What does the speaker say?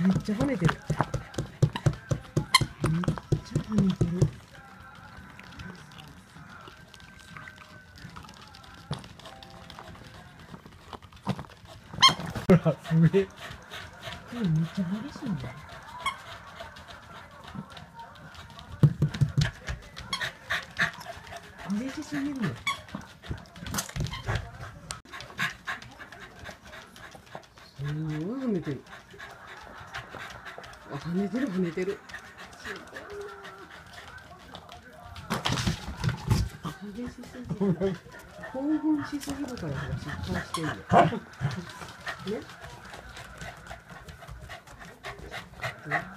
めっちゃ跳ねてる。めっちゃ跳ねてる。 ほら、すげえ。 めっちゃ激しいんだよ。激しすぎるよ。すごい跳ねてる。あ、跳ねてる跳ねてる。激しすぎる。興奮しすぎるから失敗してんの。ね。ね。